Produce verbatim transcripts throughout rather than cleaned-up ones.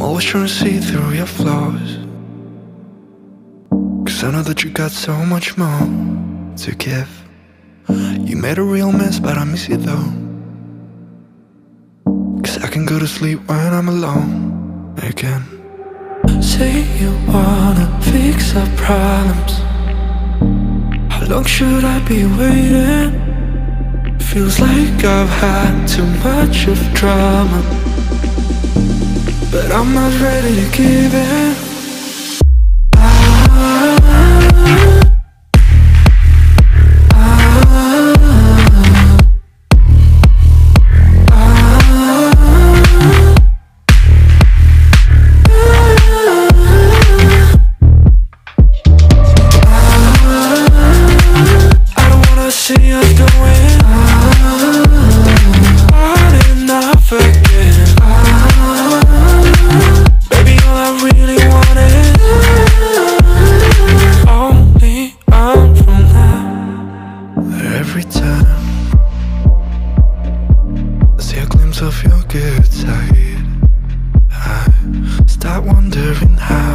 always trying to see through your flaws, 'cause I know that you got so much more to give. You made a real mess, but I miss you though, 'cause I can go to sleep when I'm alone again. Say you wanna fix our problems. How long should I be waiting? Feels like I've had too much of drama, but I'm not ready to give in. Every time I see a glimpse of your good side, I start wondering how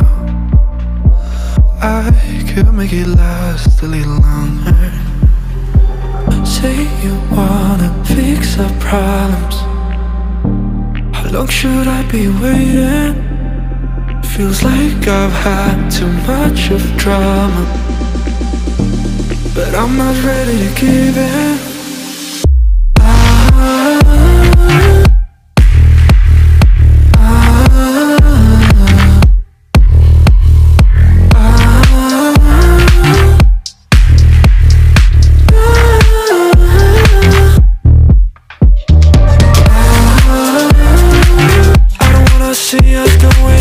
I could make it last a little longer. Say you wanna fix our problems. How long should I be waiting? Feels like I've had too much of drama, but I'm not ready to give in. I don't wanna see us go